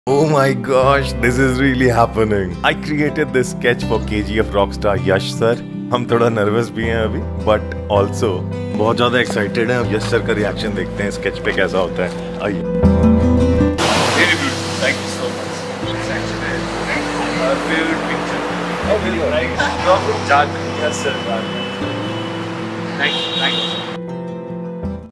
Oh my gosh, this is really happening. I created this sketch for KGF rockstar Yash sir. हम थोड़ा nervous भी हैं अभी, but also बहुत ज़्यादा एक्साइटेड हैं. अब यश सर का रिएक्शन देखते हैं स्केच पे कैसा होता है. आइए. Very beautiful. Thank you so much. It's actually my favorite picture. Oh, really? Right? You're from Jharkhand. Yes, sir. Thank you. Thank you.